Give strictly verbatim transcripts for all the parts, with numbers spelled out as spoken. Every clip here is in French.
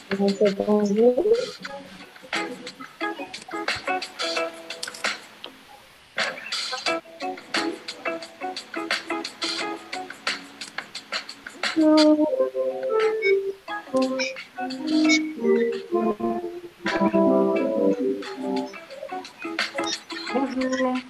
Bonjour, bonjour. Bonjour.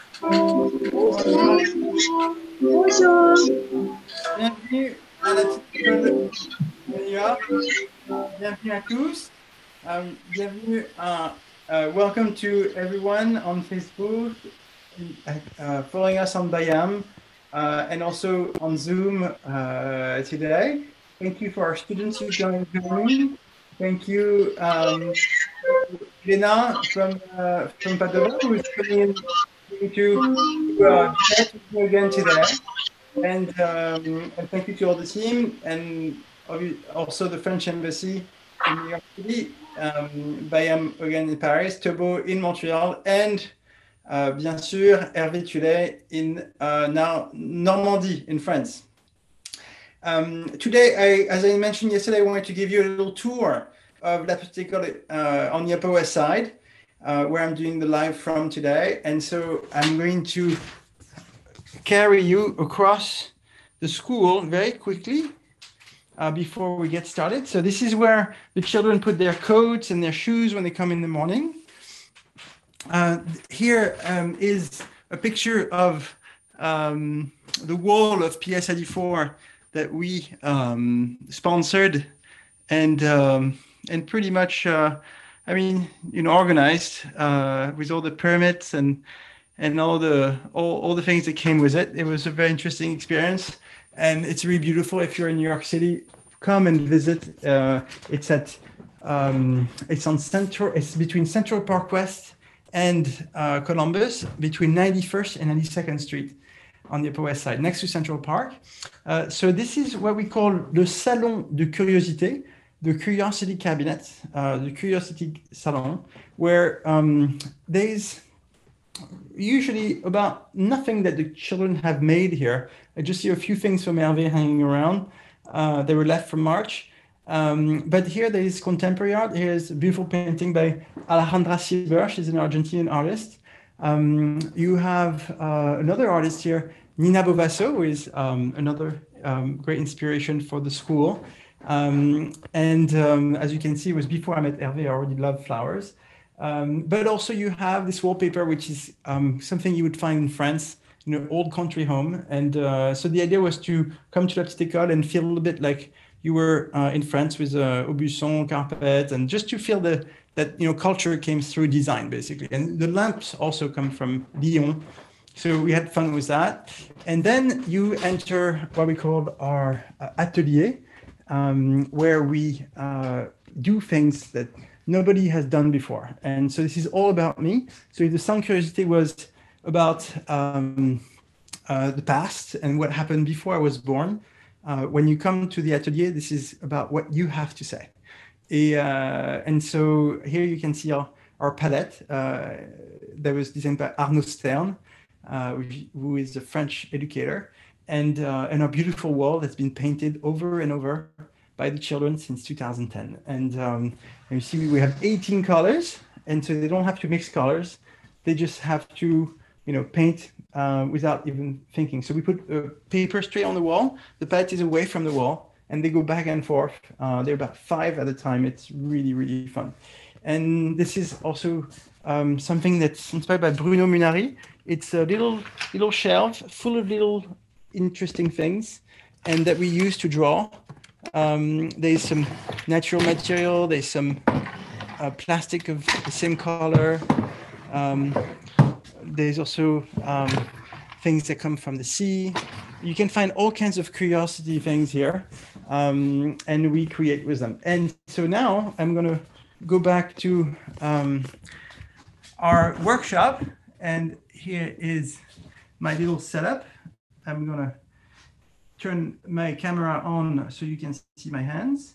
Bonjour. Bonjour. Bienvenue à la petite école de New York. Bienvenue à tous. Um, bienvenue à uh, welcome to everyone on Facebook, uh, following us on Bayam, uh, and also on Zoom uh, today. Thank you for our students who joined. joining. Thank you, um, Elena from uh, from Padova, who is coming in to, to uh, chat with you again today. And, um, and thank you to all the team and also the French Embassy in New York City, um, Bayam again in Paris, Tobo in Montreal, and uh, bien sûr Hervé Tullet in uh, now Normandy in France. Um, today, I, as I mentioned yesterday, I wanted to give you a little tour of La Petite École uh, on the Upper West Side, uh, where I'm doing the live from today. And so I'm going to carry you across the school very quickly uh, before we get started. So this is where the children put their coats and their shoes when they come in the morning. Uh, here um, is a picture of um, the wall of P S I D four that we um, sponsored and um, and pretty much, uh, I mean, you know, organized uh, with all the permits and and all the all, all the things that came with it. It was a very interesting experience, and it's really beautiful. If you're in New York City, come and visit. Uh, it's at um, it's on Central. It's between Central Park West and uh, Columbus, between ninety-first and ninety-second Street on the Upper West Side, next to Central Park. Uh, so this is what we call le Salon de Curiosité, the Curiosity Cabinet, uh, the Curiosity Salon, where um, there's usually about nothing that the children have made here. I just see a few things from Hervé hanging around. Uh, they were left from March. Um, but here there is contemporary art. Here's a beautiful painting by Alejandra Silver. She's an Argentinian artist. Um, you have uh, another artist here, Nina Bovasso, who is um, another um, great inspiration for the school. Um, and um, as you can see, it was before I met Hervé. I already loved flowers. Um, but also you have this wallpaper, which is um, something you would find in France, you know, old country home. And uh, so the idea was to come to La Petite École and feel a little bit like you were uh, in France with uh, Aubusson carpet, and just to feel the that you know culture came through design basically. And the lamps also come from Lyon, so we had fun with that. And then you enter what we call our uh, atelier, um, where we uh, do things that nobody has done before. And so this is all about me. So the Sound Curiosity was about um, uh, the past and what happened before I was born. Uh, when you come to the atelier, this is about what you have to say. Et, uh, and so here you can see our, our palette uh, that was designed by Arnaud Stern, uh, who is a French educator, and, uh, and our beautiful wall that's been painted over and over by the children since two thousand ten. And, um, and you see we have eighteen colors, and so they don't have to mix colors. They just have to, you know, paint uh, without even thinking. So we put uh, paper straight on the wall. The palette is away from the wall, and they go back and forth. Uh, they're about five at a time. It's really, really fun. And this is also um, something that's inspired by Bruno Munari. It's a little, little shelf full of little interesting things, and that we use to draw. Um, there's some natural material. There's some uh, plastic of the same color. Um, there's also um, things that come from the sea. You can find all kinds of curiosity things here, um, and we create with them. And so now I'm going to go back to um, our workshop, and here is my little setup. I'm going to turn my camera on so you can see my hands.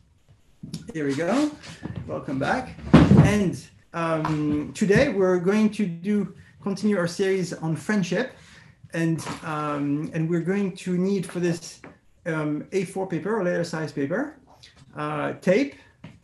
Here we go. Welcome back. And um, today we're going to do continue our series on friendship, and um, and we're going to need for this um, A four paper or letter size paper, uh, tape,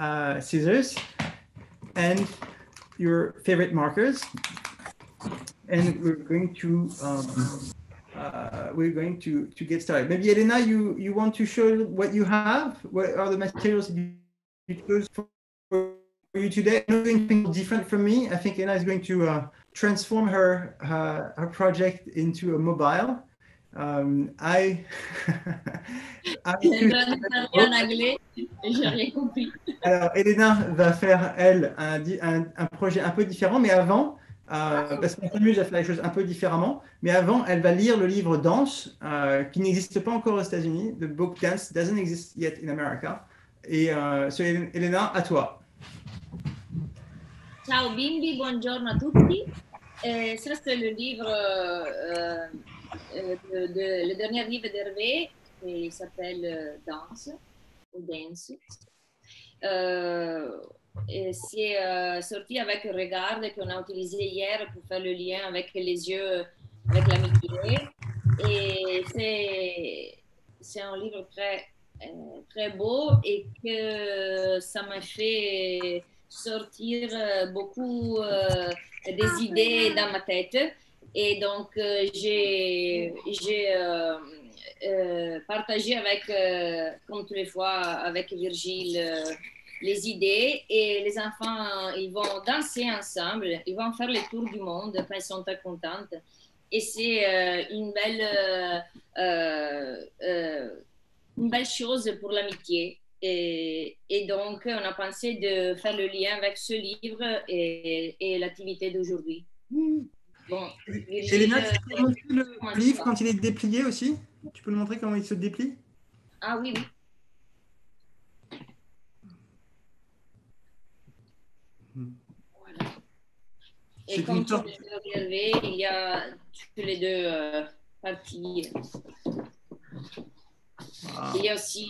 uh, scissors and your favorite markers, and we're going to um, uh, we're going to to get started. Maybe Elena, you you want to show what you have? What are the materials you chose for you today? I'm doing things different from me. I think Elena is going to uh, transform her, her her project into a mobile. Um, I, I en anglais, j'ai rien compris. Alors, Elena va faire, elle, un, un, un projet un peu différent, mais avant, euh, parce qu'on s'amuse à faire les choses un peu différemment, mais avant, elle va lire le livre Danse, euh, qui n'existe pas encore aux États-Unis. The book Dance doesn't exist yet in America. Et euh, so, Elena, à toi. Ciao bimbi, buongiorno a tutti. Et ça, c'est le livre, euh, euh, de, de, le dernier livre d'Hervé, qui s'appelle euh, Danse, ou Dance. Euh, et c'est euh, sorti avec Regarde, qu'on a utilisé hier pour faire le lien avec les yeux, avec l'amitié. Et c'est, c'est un livre très, euh, très beau et que ça m'a fait sortir beaucoup euh, des idées dans ma tête. Et donc, euh, j'ai, j'ai euh, euh, partagé avec, euh, comme tous les fois, avec Virgile, euh, les idées. Et les enfants, ils vont danser ensemble, ils vont faire le tour du monde quand ils sont très contents. Et c'est euh, une belle, euh, euh, une belle chose pour l'amitié. Et, et donc, on a pensé de faire le lien avec ce livre et, et l'activité d'aujourd'hui. Bon, Virgile, Elena, tu peux montrer le livre quand il est déplié aussi? Tu peux nous montrer comment il se déplie? Ah oui, oui. Voilà. Et comme tu l'as observé, il y a tous les deux euh, parties. Wow. Il y a aussi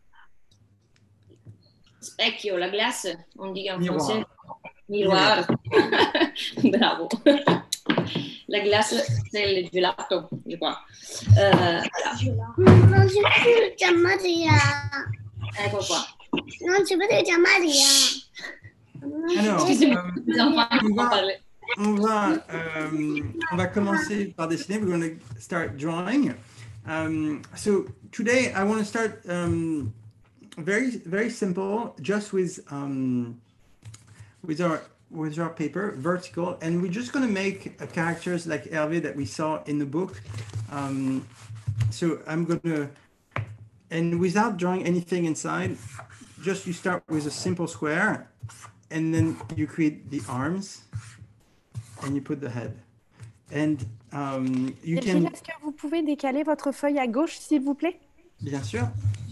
specchio, la glace, on dit en Miroir. français. Miroir. Bravo. La glace, c'est le gelato, je crois. Euh, voilà. Non, je veux dire Maria. Ecco qua. Non, je veux dire Maria. Alors, Les enfants, on ils vont va, parler. on va, euh, on va commencer par dessiner. We're going to start drawing. Um, so today I want to start um, very, very simple, just with um, with our with our paper, vertical, and we're just going to make uh, characters like Hervé that we saw in the book. Um, so I'm going to, and without drawing anything inside, just you start with a simple square, and then you create the arms, and you put the head. And um, you Virgile, can... est-ce que vous pouvez décaler votre feuille à gauche, s'il vous plaît? Bien sûr.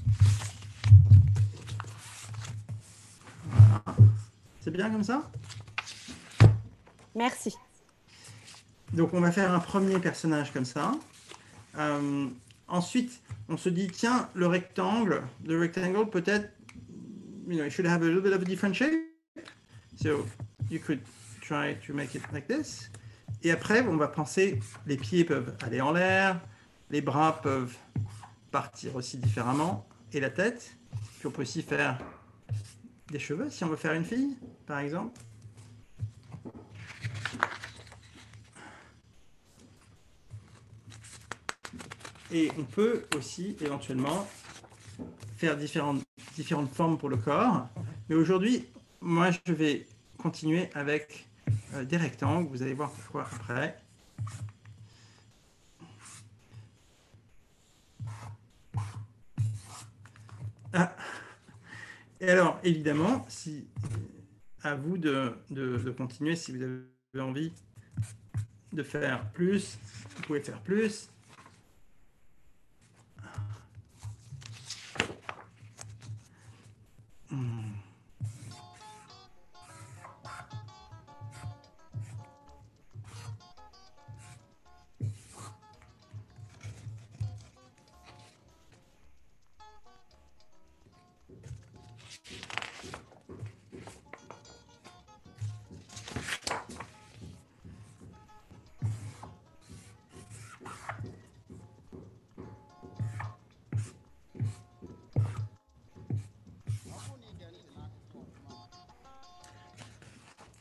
Voilà. C'est bien comme ça? Merci. Donc, on va faire un premier personnage comme ça. Euh, ensuite, on se dit, tiens, le rectangle, le rectangle, peut-être, you know, it should have a little bit of a different shape. So, you could try to make it like this. Et après, on va penser, les pieds peuvent aller en l'air, les bras peuvent partir aussi différemment, et la tête. Puis on peut aussi faire des cheveux, si on veut faire une fille, par exemple. Et on peut aussi éventuellement faire différentes, différentes formes pour le corps. Mais aujourd'hui, moi, je vais continuer avec euh, des rectangles. Vous allez voir pourquoi après. Ah. Et alors, évidemment, si, à vous de, de, de continuer si vous avez envie de faire plus. Vous pouvez faire plus. Hmm.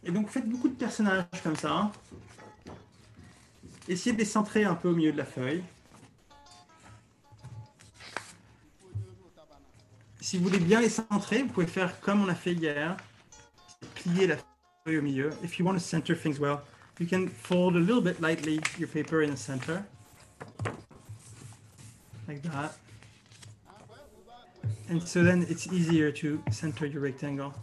et donc, faites beaucoup de personnages comme ça. Hein. Essayez de les centrer un peu au milieu de la feuille. Si vous voulez bien les centrer, vous pouvez faire comme on a fait hier. Plier la feuille au milieu. If you want to center things well, you can fold a little bit lightly your paper in the center. Like that. And so then it's easier to center your rectangle.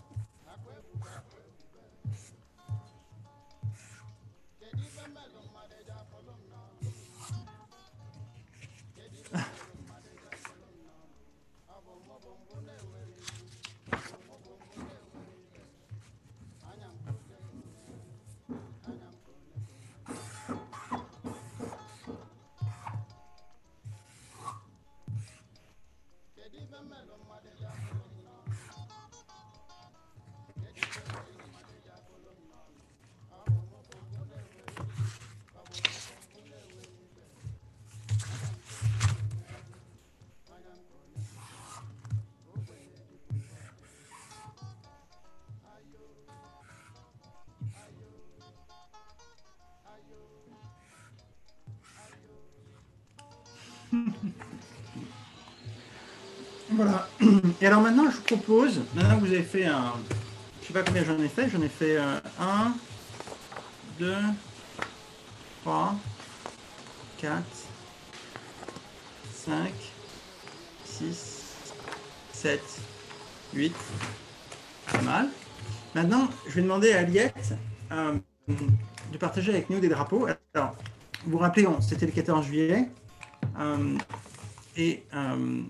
Voilà. Et alors maintenant, je vous propose, maintenant que vous avez fait un, je sais pas combien j'en ai fait, j'en ai fait euh, un, deux, trois, quatre, cinq, six, sept, huit. Pas mal. Maintenant, je vais demander à Aliette euh, de partager avec nous des drapeaux. Alors, vous vous rappelez, c'était le quatorze juillet. Euh, et euh,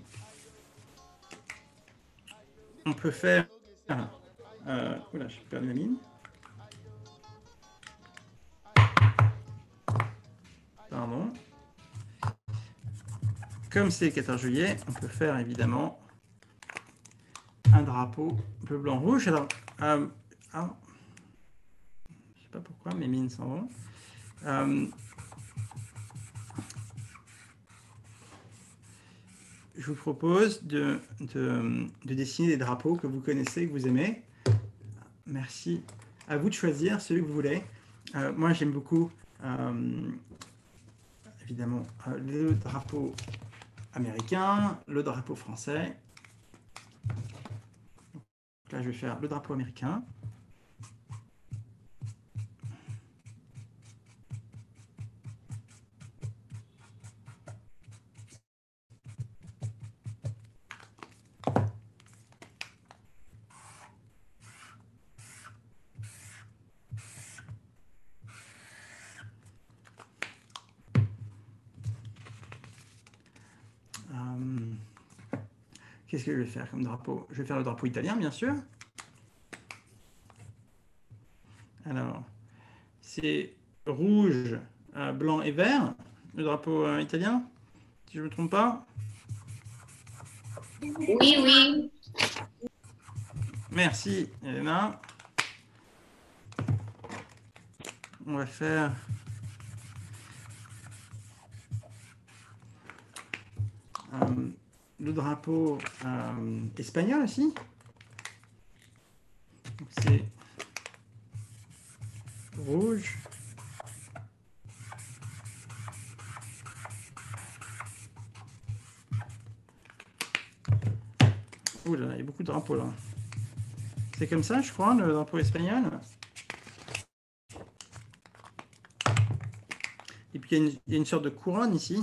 on peut faire... Euh, oula, j'ai perdu la mine. Pardon. Comme c'est le quatorze juillet, on peut faire évidemment un drapeau bleu, blanc, rouge. Alors, euh, ah, je ne sais pas pourquoi mes mines s'en vont. Euh, je vous propose de, de, de dessiner des drapeaux que vous connaissez, que vous aimez. Merci. À vous de choisir celui que vous voulez. Euh, moi, j'aime beaucoup, euh, évidemment, euh, le drapeau américain, le drapeau français. Donc là, je vais faire le drapeau américain. Qu'est-ce que je vais faire comme drapeau? Je vais faire le drapeau italien, bien sûr. Alors, c'est rouge, euh, blanc et vert, le drapeau euh, italien, si je ne me trompe pas. Oui, oui. Merci, Elena. On va faire... Euh, le drapeau euh, espagnol aussi. C'est rouge. Ouh là, il y a beaucoup de drapeaux là. C'est comme ça, je crois, le drapeau espagnol. Et puis il y a une, il y a une sorte de couronne ici.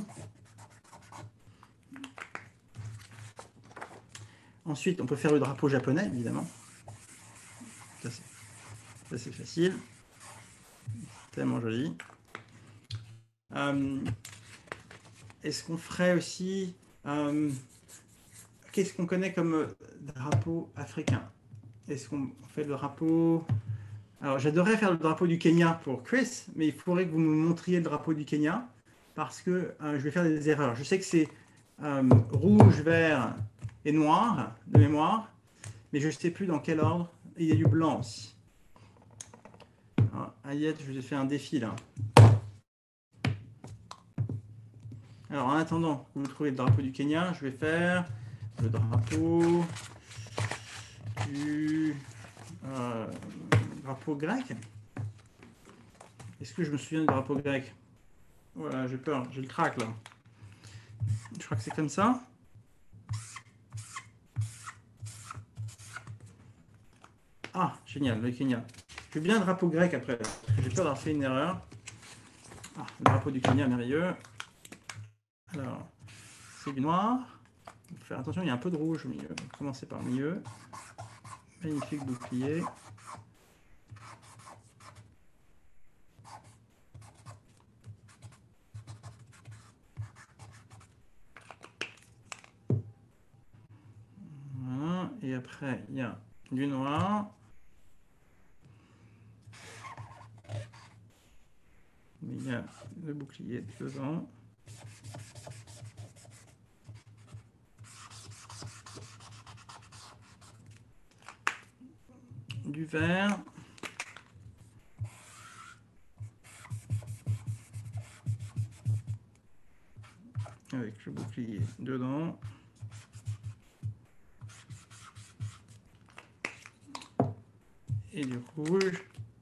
Ensuite, on peut faire le drapeau japonais, évidemment. Ça, c'est facile. Tellement joli. Euh, Est-ce qu'on ferait aussi... Euh, Qu'est-ce qu'on connaît comme drapeau africain? Est-ce qu'on fait le drapeau... Alors, j'adorerais faire le drapeau du Kenya pour Chris, mais il faudrait que vous me montriez le drapeau du Kenya, parce que euh, je vais faire des erreurs. Je sais que c'est euh, rouge, vert... et noir de mémoire, mais je ne sais plus dans quel ordre. Et il y a du blanc aussi. Alors, Ayette, je vous ai fait un défi là. Alors en attendant que vous trouvez le drapeau du Kenya, je vais faire le drapeau du euh, drapeau grec. Est-ce que je me souviens du drapeau grec? Voilà, j'ai peur, j'ai le trac là. Je crois que c'est comme ça. Ah, génial, le Kenya. Je veux bien un drapeau grec après. J'ai peur d'avoir fait une erreur. Ah, le drapeau du Kenya, merveilleux. Alors, c'est du noir. Il faut faire attention, il y a un peu de rouge au milieu. On va commencer par le milieu. Magnifique bouclier. Voilà. Et après, il y a du noir. Il y a le bouclier dedans. Du vert. Avec le bouclier dedans. Et du rouge.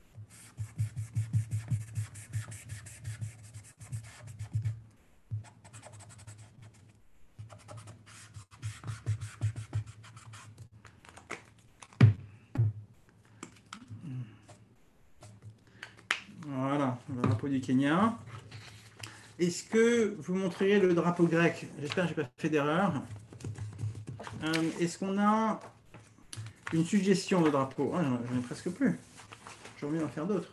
Voilà, le drapeau du Kenya. Est-ce que vous montreriez le drapeau grec? J'espère que je n'ai pas fait d'erreur. Euh, Est-ce qu'on a une suggestion de drapeau? Oh, j'en ai presque plus. J'ai envie d'en faire d'autres.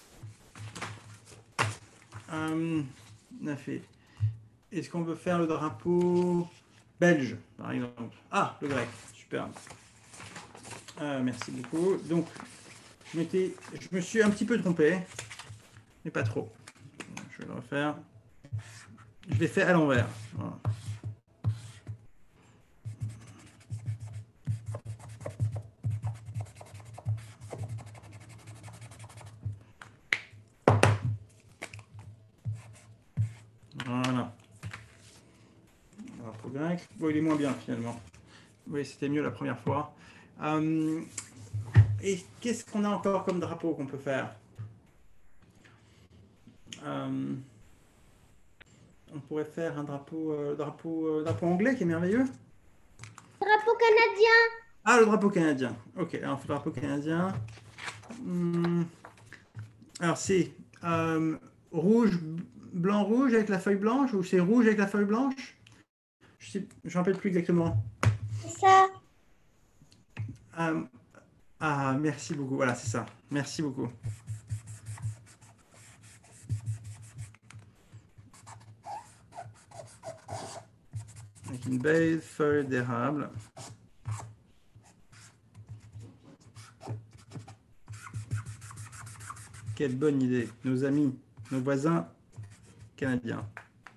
Euh, on a fait. Est-ce qu'on veut faire le drapeau belge, par exemple? Ah, le grec, super. Euh, merci beaucoup. Donc, je, je me suis un petit peu trompé, mais pas trop. Je vais le refaire. Je l'ai fait à l'envers. Voilà. Voilà. Drapeau grec. Bon, il est moins bien finalement. Oui, c'était mieux la première fois. Euh, et qu'est-ce qu'on a encore comme drapeau qu'on peut faire? euh, On pourrait faire un drapeau, euh, drapeau, euh, drapeau anglais qui est merveilleux. Drapeau canadien. Ah, le drapeau canadien. Ok, alors on fait le drapeau canadien. Hum, alors c'est euh, rouge, blanc, rouge avec la feuille blanche, ou c'est rouge avec la feuille blanche? Je ne me rappelle plus exactement. C'est ça. Euh, ah, merci beaucoup. Voilà, c'est ça. Merci beaucoup. Avec une belle feuille d'érable. Quelle bonne idée. Nos amis, nos voisins canadiens.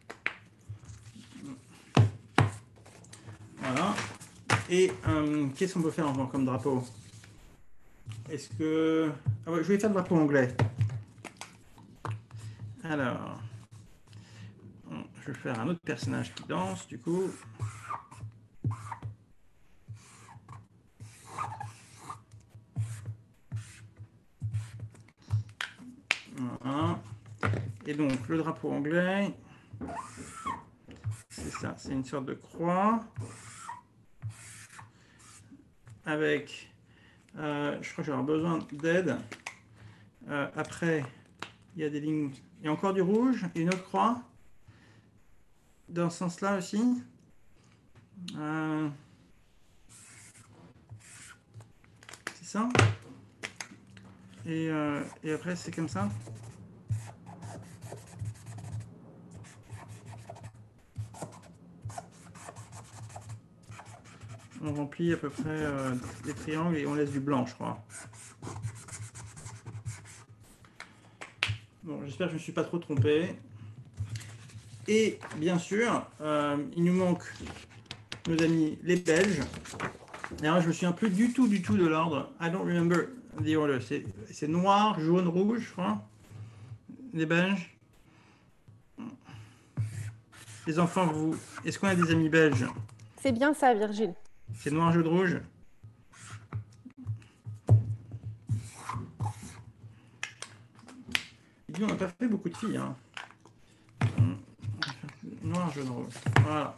Voilà. Et euh, qu'est-ce qu'on peut faire encore comme drapeau? Est-ce que... Ah ouais, je vais faire le drapeau anglais. Alors, je vais faire un autre personnage qui danse, du coup. Voilà. Et donc, le drapeau anglais, c'est ça, c'est une sorte de croix. Avec, euh, je crois que j'aurai besoin d'aide. Euh, après, il y a des lignes, il y a encore du rouge et une autre croix. Dans ce sens-là aussi. Euh, c'est ça. Et, euh, et après, c'est comme ça. On remplit à peu près euh, des triangles et on laisse du blanc, je crois. Bon, j'espère que je ne me suis pas trop trompé. Et bien sûr, euh, il nous manque nos amis les Belges. Alors, je ne me souviens plus du tout, du tout de l'ordre. I don't remember the order. C'est noir, jaune, rouge, je crois. Les Belges. Les enfants, vous, est-ce qu'on a des amis belges? C'est bien ça, Virgile. C'est noir, jaune, rouge. on n'a pas fait beaucoup de filles. Hein. Noir, jaune, rose. Voilà.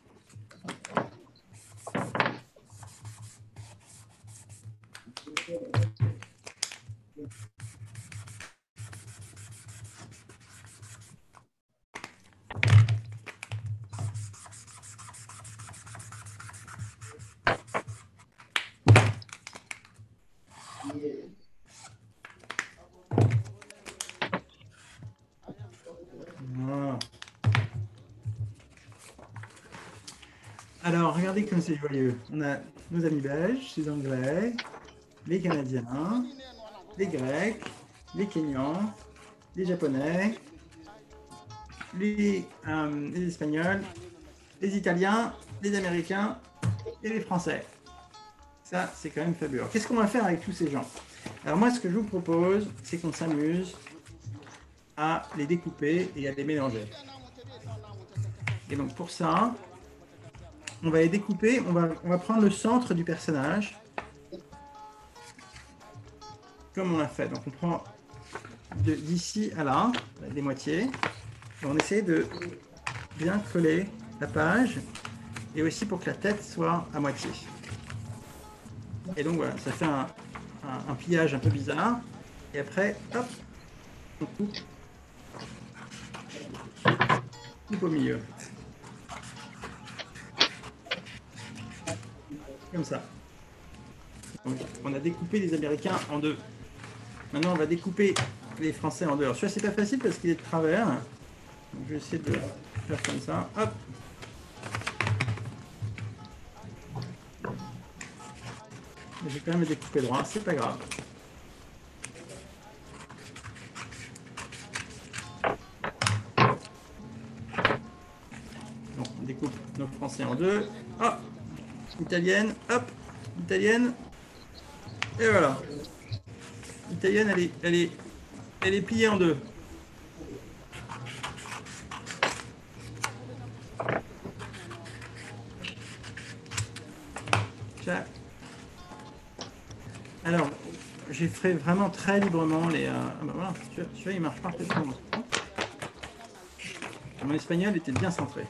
Voilà. Alors, regardez comme c'est joyeux. On a nos amis belges, les Anglais, les Canadiens, les Grecs, les Kenyans, les Japonais, les, euh, les Espagnols, les Italiens, les Américains et les Français. Ça, c'est quand même fabuleux. Qu'est-ce qu'on va faire avec tous ces gens? Alors moi, ce que je vous propose, c'est qu'on s'amuse à les découper et à les mélanger. Et donc pour ça, on va les découper, on va, on va prendre le centre du personnage, comme on l'a fait. Donc on prend d'ici à là, les moitiés, et on essaie de bien coller la page, et aussi pour que la tête soit à moitié. Et donc voilà, ça fait un, un, un pliage un peu bizarre, et après, hop, on coupe, coupe au milieu. Comme ça. Donc, on a découpé les Américains en deux. Maintenant, on va découper les Français en deux. Alors, celui-là, c'est pas facile parce qu'il est de travers. Donc, je vais essayer de faire comme ça. Hop. Mais je vais quand même le découper droit. C'est pas grave. Donc, on découpe nos Français en deux. Hop. Italienne, hop, italienne, et voilà. Italienne, elle est, elle est, elle est pliée en deux. Alors, j'ai fait vraiment très librement les. Euh... Ah ben voilà, celui-là il marche parfaitement. Mon espagnol était bien centré.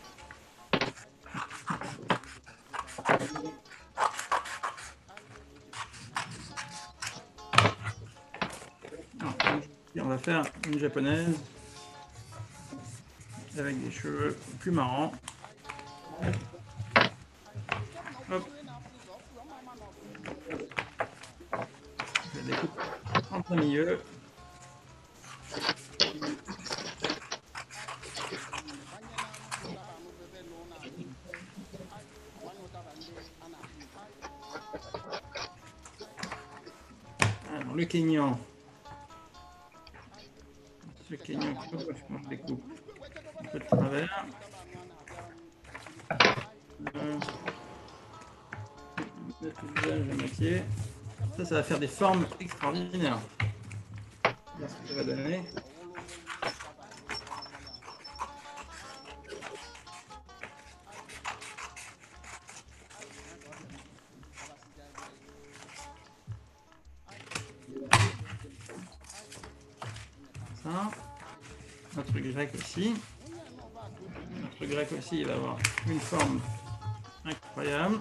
On va faire une japonaise avec des cheveux plus marrants. Hop. Je la découpe en plein milieu. Alors, le Kenyan. Le Kenyan, je découpe un peu de travers. Euh, mettre le visage à moitié. Ça, ça va faire des formes extraordinaires. Voilà ce que ça va donner. Ça. Notre grec aussi. Notre grec aussi, il va avoir une forme incroyable.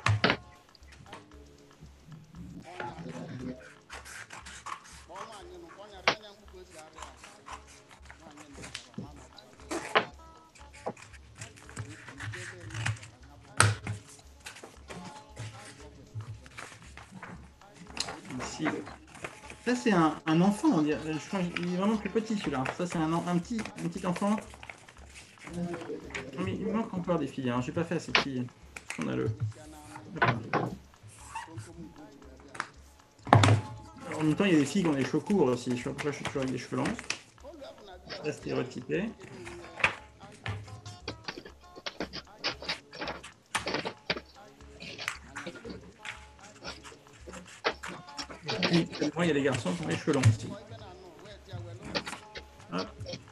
Ici, ça c'est un, un enfant, on dirait. Je crois qu'il est vraiment plus petit celui-là. Ça c'est un, un, petit, un petit enfant. Mais il manque encore des filles, hein. J'ai pas fait assez de filles. On a le. Alors, en même temps, il y a des filles qui ont des cheveux courts aussi. Je sais pas pourquoi je suis toujours avec des cheveux longs. Là, stéréotypé. Et puis, moi, il y a des garçons qui ont les cheveux longs aussi. Hop.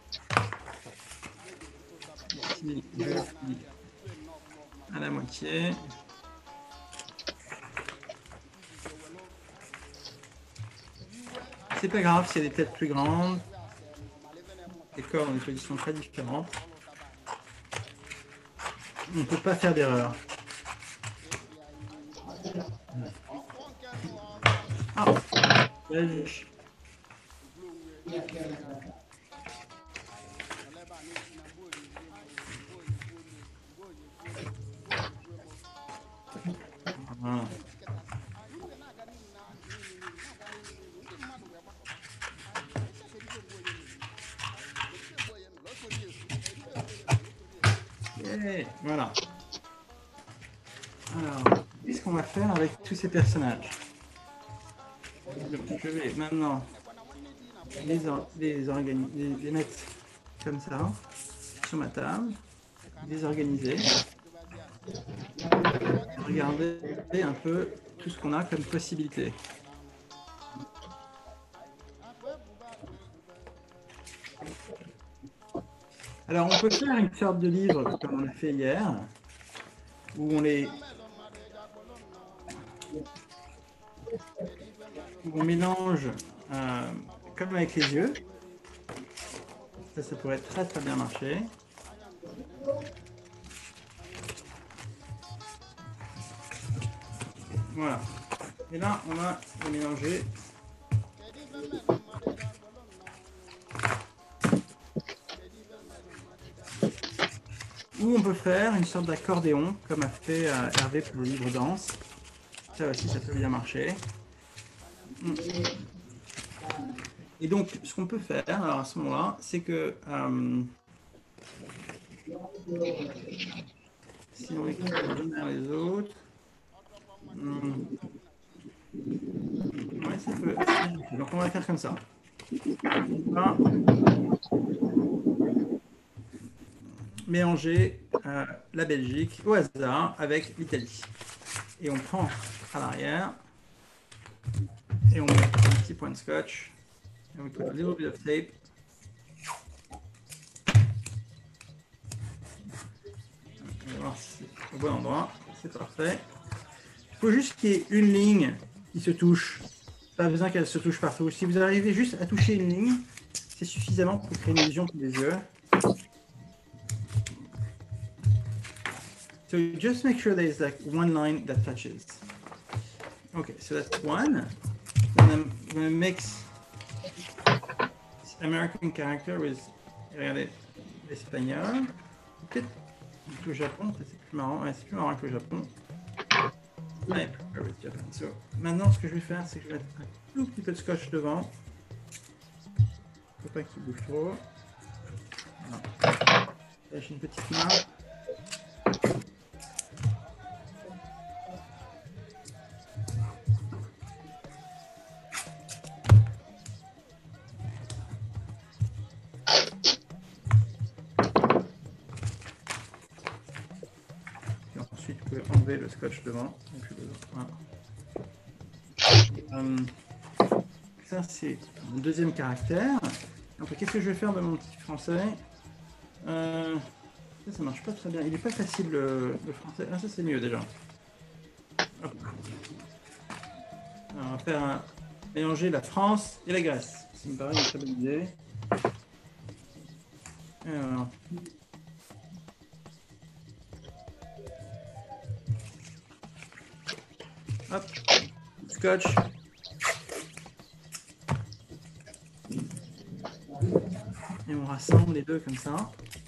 Ici, à la moitié. C'est pas grave s'il y a des têtes plus grandes. corps dans des positions très différentes. On ne peut pas faire d'erreur. Ah, belge. Voilà. Et voilà. Alors, qu'est-ce qu'on va faire avec tous ces personnages? Donc, je vais maintenant les, or les, les, les mettre comme ça sur ma table, les organiser, regarder un peu tout ce qu'on a comme possibilité. Alors, on peut faire une sorte de livre comme on a fait hier, où on les où on mélange euh, comme avec les yeux. Ça, ça pourrait très très bien marcher. Voilà. Et là, on va les mélanger. Ou on peut faire une sorte d'accordéon, comme a fait euh, Hervé pour le livre danse. Ça aussi, ça peut bien marcher. Et donc, ce qu'on peut faire, alors à ce moment-là, c'est que euh, si on écrit les uns vers les autres, hum, ouais, ça peut. Donc, on va faire comme ça. Là, mélanger euh, la Belgique au hasard avec l'Italie. Et on prend à l'arrière et on met un petit point de scotch. And we put a little bit of tape. On va voir si c'est au bon endroit. C'est parfait. Il faut juste qu'il y ait une ligne qui se touche. Pas besoin qu'elle se touche partout. Si vous arrivez juste à toucher une ligne, c'est suffisamment pour créer une illusion pour les yeux. So just make sure there's like one line that touches. Okay, so that's one. And I'm going to mix American character with, regardez, l'espagnol. Peut-être le Japon, c'est plus marrant. Ouais, c'est plus marrant que le Japon. Ouais, with Japan. So, maintenant, ce que je vais faire, c'est que je vais mettre un tout petit peu de scotch devant. Faut pas qu'il bouge trop. Voilà. Là, j'ai une petite marque. Enlever le scotch devant. Voilà. Euh, ça, c'est mon deuxième caractère. Qu'est-ce que je vais faire de mon petit français? euh, Ça, ça marche pas très bien. Il est pas facile le, le français. Ah, ça, c'est mieux déjà. Hop. Alors, on va faire un, mélanger la France et la Grèce. Ça me paraît une très bonne idée. Alors. Hop, scotch. Et on rassemble les deux comme ça.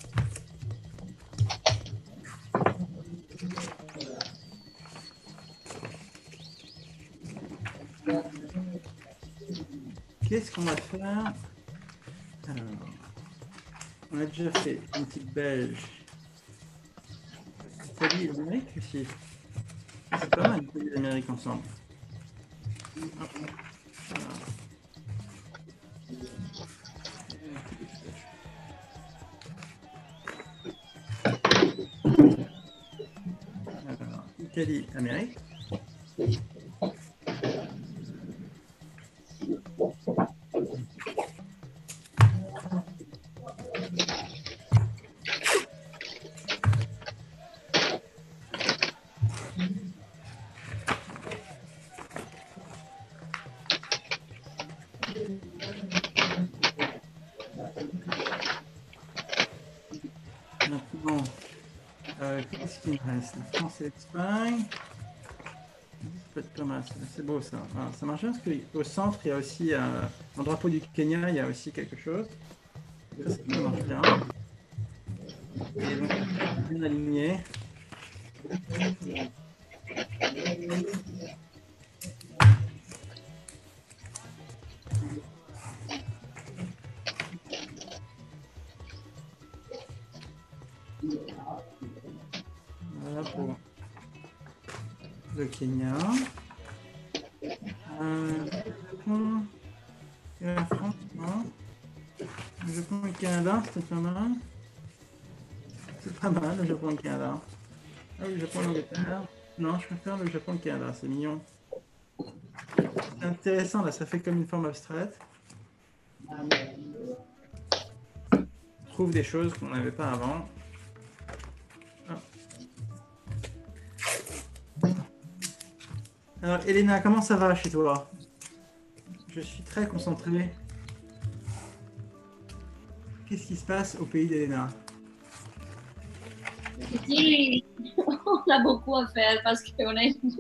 Qu'est-ce qu'on va faire? Alors, on a déjà fait une petite belge. Italie et l'Amérique aussi. C'est pas mal d'Italie et l'Amérique ensemble. Hop. Voilà. Alors, Italie, Amérique. Qu'est-ce qu'il me reste? La France et l'Espagne. Ça peut être pas mal, c'est beau ça. Voilà, ça marche bien parce qu'au centre, il y a aussi, euh, en drapeau du Kenya, il y a aussi quelque chose. Ça, ça marche bien. Et donc, bien aligné. Voilà pour le Kenya. Euh, le Japon et la France, non. Le Japon et le Canada, c'était pas mal. C'est pas mal, le Japon et le Canada. Ah oui, le Japon et l'Angleterre. Non, je préfère le Japon et le Canada, c'est mignon. C'est intéressant, là, ça fait comme une forme abstraite. On trouve des choses qu'on n'avait pas avant. Ah. Alors, Elena, comment ça va chez toi? Je suis très concentré. Qu'est-ce qui se passe au pays d'Elena? Ici, on a beaucoup à faire parce qu'on a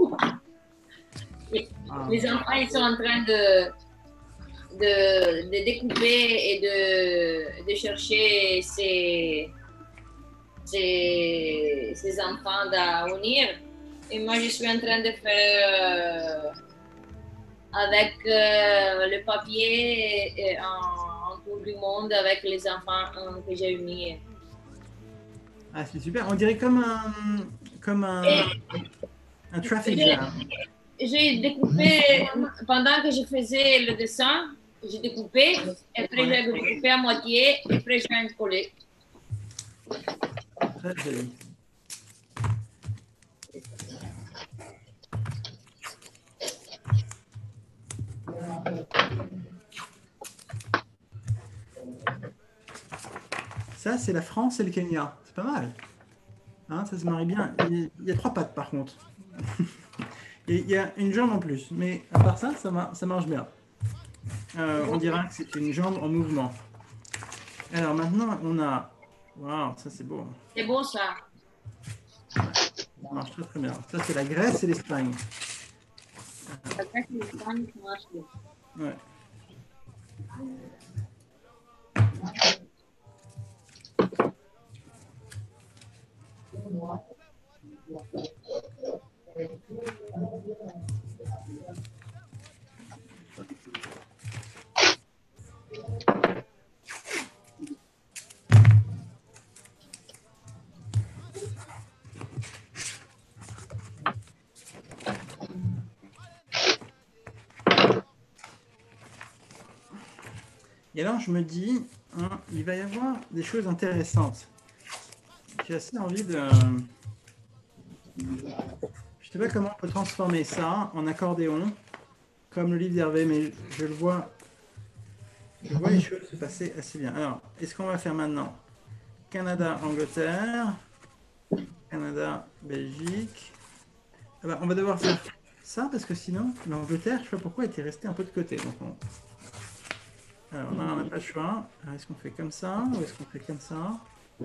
les, Ah. les enfants ils sont en train de, de, de découper et de, de chercher ces, ces, ces enfants à unir. Et moi, je suis en train de faire euh, avec euh, le papier et, et un, un tour du monde avec les enfants euh, que j'ai unis. Ah, c'est super. On dirait comme un, comme un, Et un traffic j'ai- jam. J'ai découpé, pendant que je faisais le dessin, j'ai découpé, et après Ouais. j'ai découpé à moitié, et après j'ai collé. Très joli. Ça, c'est la France et le Kenya. C'est pas mal. Hein, ça se marie bien. Il il y a trois pattes, par contre. Et il y a une jambe en plus. Mais à part ça, ça, mar- ça marche bien. Euh, on dira que c'est une jambe en mouvement. Alors maintenant, on a... Waouh, ça c'est beau. C'est beau ça. Ça marche très très bien. Ça, c'est la Grèce et l'Espagne. Ça fait que l'Espagne, ça marche bien. Ouais. Et alors, je me dis, hein, il va y avoir des choses intéressantes. J'ai assez envie de... Je sais pas comment on peut transformer ça en accordéon, comme le livre d'Hervé, mais je le vois... Je vois les choses se passer assez bien. Alors, est-ce qu'on va faire maintenant Canada, Angleterre, Canada, Belgique. Ah bah, on va devoir faire ça parce que sinon, l'Angleterre, je sais pas pourquoi, elle était restée un peu de côté. Donc on... Alors là, on n'a pas le choix. Alors, est-ce qu'on fait comme ça ou est-ce qu'on fait comme ça?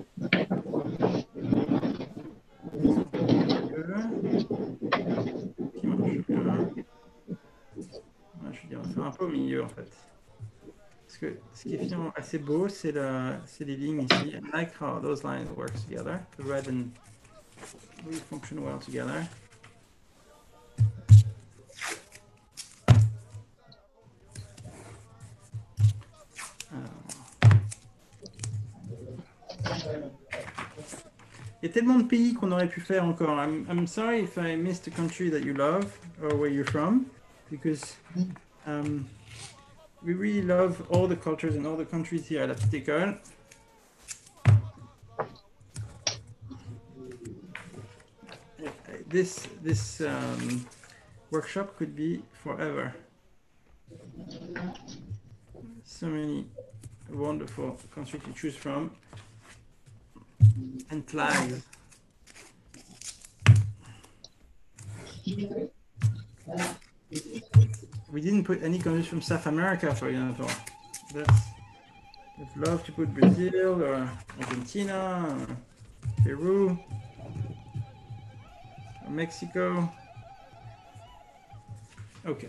Qui marche bien. Ouais, je veux dire, on va faire un peu au milieu en fait. Parce que ce qui est finalement assez beau, c'est le, c'est les lignes ici. I like how those lines work together. The red and blue function well together. Il y a tellement de pays qu'on aurait pu faire encore. I'm, I'm sorry if I missed a country that you love or where you're from, because um, we really love all the cultures and all the countries here à la petite école. This this um, workshop could be forever. So many wonderful countries to choose from. And flags. We didn't put any countries from South America, for example. That's, I'd love to put Brazil or Argentina, or Peru. Mexico. Ok.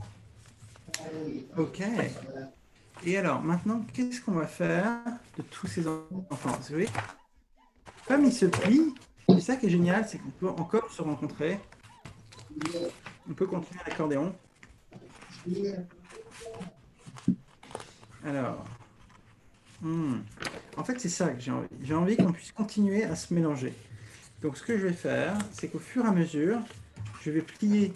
Ok. Et alors, maintenant, qu'est-ce qu'on va faire de tous ces enfants? Vous voyez, comme ils se plient, c'est ça qui est génial, c'est qu'on peut encore se rencontrer. On peut continuer l'accordéon. Alors, hmm. En fait, c'est ça que j'ai envie. J'ai envie qu'on puisse continuer à se mélanger. Donc, ce que je vais faire, c'est qu'au fur et à mesure, je vais plier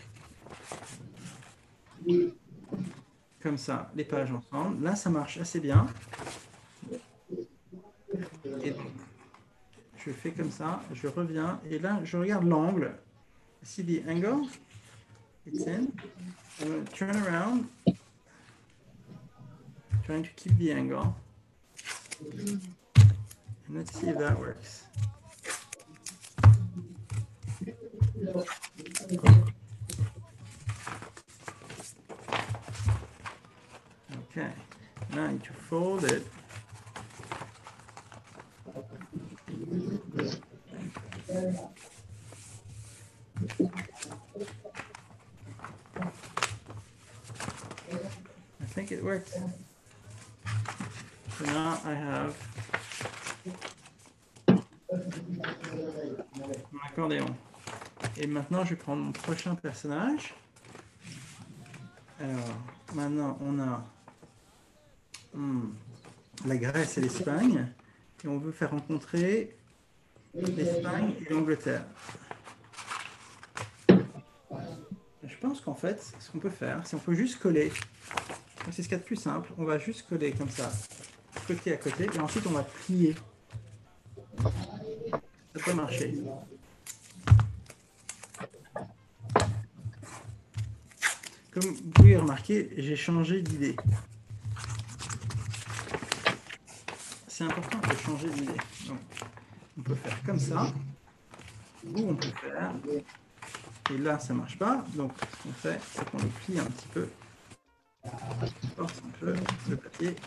comme ça les pages ensemble. Là, ça marche assez bien. Et donc, je fais comme ça, je reviens, et là, je regarde l'angle. See the angle? It's in. I'm going to turn around, trying to keep the angle. And let's see if that works. Okay, now I need to fold it. I think it works. So now I have mon accordéon. Et maintenant, je vais prendre mon prochain personnage. Alors, maintenant, on a hmm, la Grèce et l'Espagne. Et on veut faire rencontrer l'Espagne et l'Angleterre. Je pense qu'en fait, ce qu'on peut faire, c'est on peut juste coller. C'est ce qu'il y a de plus simple. On va juste coller comme ça, côté à côté, et ensuite on va plier. Ça peut marcher. Comme vous pouvez remarquer, j'ai changé d'idée. C'est important de changer d'idée. Donc, on peut faire comme ça, ou on peut faire, et là ça marche pas, donc ce qu'on fait, c'est qu'on le plie un petit peu, on force un peu le papier.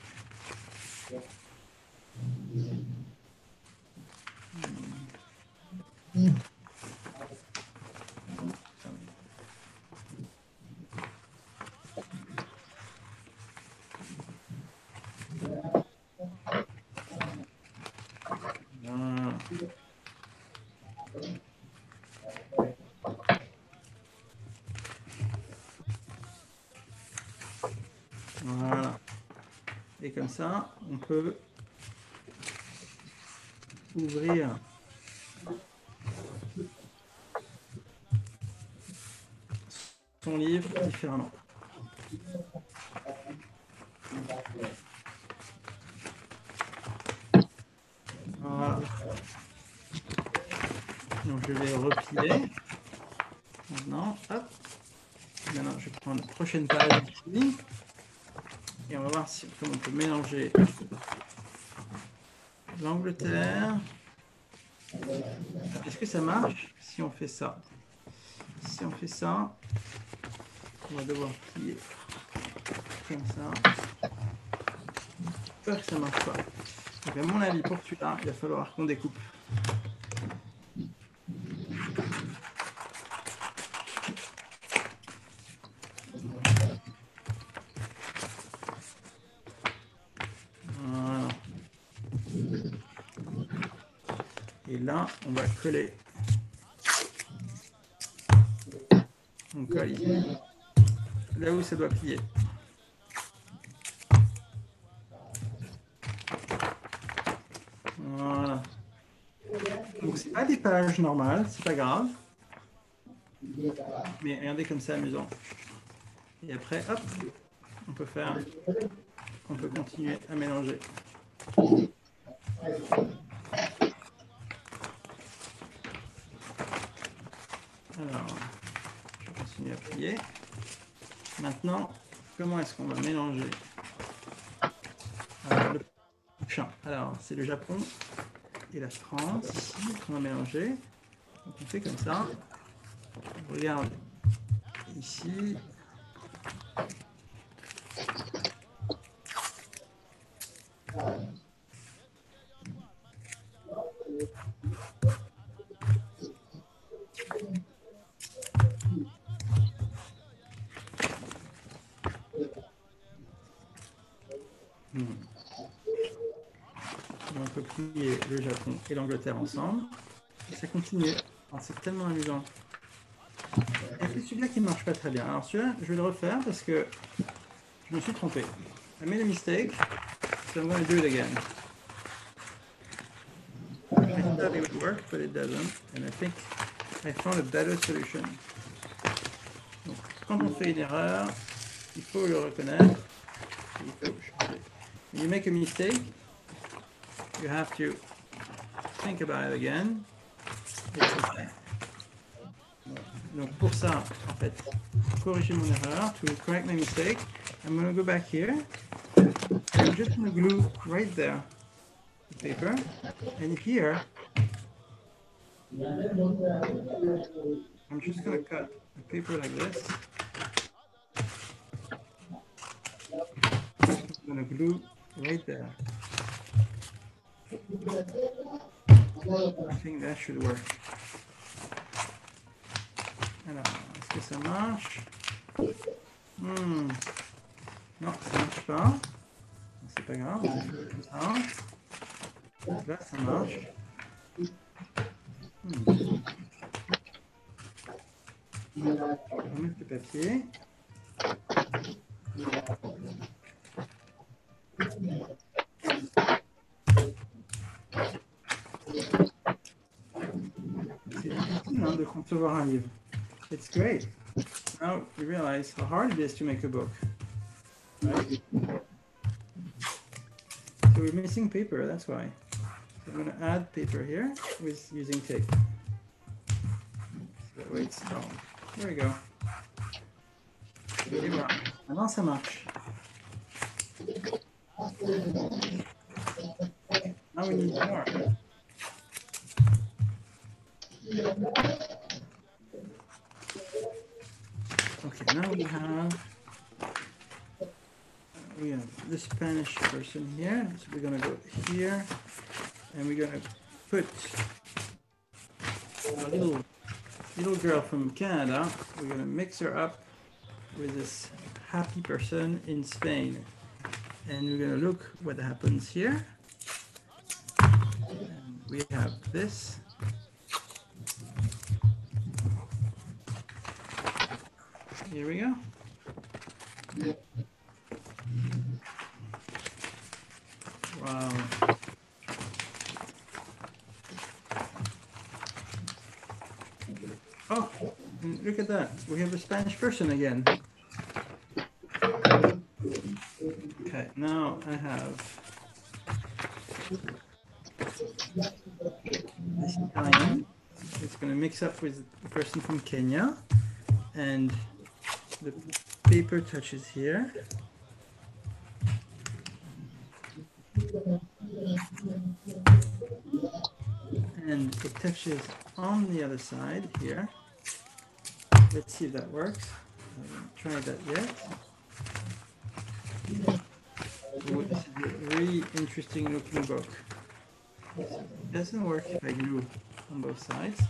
Voilà. Et comme ça, on peut ouvrir son livre différemment. Voilà. Donc je vais replier. Maintenant, hop. Maintenant, je prends la prochaine page ici. Et on va voir si, comment on peut mélanger l'Angleterre. Est-ce que ça marche si on fait ça? Si on fait ça, on va devoir plier comme ça. J'ai peur que ça ne marche pas. Donc à mon avis, pour celui-là, il va falloir qu'on découpe. Voilà. Et là, on va coller. On colle ici. Là où ça doit plier. Voilà. Donc c'est pas des pages normales, c'est pas grave. Mais regardez comme c'est amusant. Et après, hop, on peut faire, on peut continuer à mélanger. Alors, je continue à plier. Maintenant, comment est-ce qu'on va mélanger? Alors, le prochain. Alors, c'est le Japon et la France ici qu'on va mélanger. Donc, on fait comme ça. On regarde ici. Hmm. On peut plier le Japon et l'Angleterre ensemble. Et ça continue. Oh, c'est tellement amusant. Il y a que celui-là qui ne marche pas très bien. Alors celui-là, je vais le refaire parce que je me suis trompé. I made a mistake, so I'm going to do it again. I thought it would work, but it doesn't. And I think I found a better solution. Donc, quand on fait une erreur, il faut le reconnaître. Il faut changer. When you make a mistake, you have to think about it again. It's okay. Donc pour ça, en fait, corriger mon erreur, to correct my mistake, I'm going to go back here. I'm just going to glue right there the paper, and here I'm just going to cut the paper like this. I'm going to glue right there. I think that should work. Alors, est-ce que ça marche? Hmm. Non, ça marche pas. C'est pas grave, on fait comme ça. Là, ça marche. Hmm. On va mettre le papier. C'est difficile hein, de concevoir un livre. It's great. Now you realize how hard it is to make a book. Right? So we're missing paper, that's why. So I'm going to add paper here with using tape. So that way it's strong. There we go. Et voilà. Maintenant ça marche. Now we need more. Okay, now we have we have the Spanish person here. So we're gonna go here, and we're gonna put a little little girl from Canada. We're gonna mix her up with this happy person in Spain, and we're gonna look what happens here. And we have this. Here we go. Wow. Oh, look at that. We have a Spanish person again. Okay, now I have this Italian. It's going to mix up with the person from Kenya. And the paper touches here. And it touches on the other side here. Let's see if that works. I haven't tried that yet. Oh, this is a really interesting looking book. It doesn't work if I glue on both sides.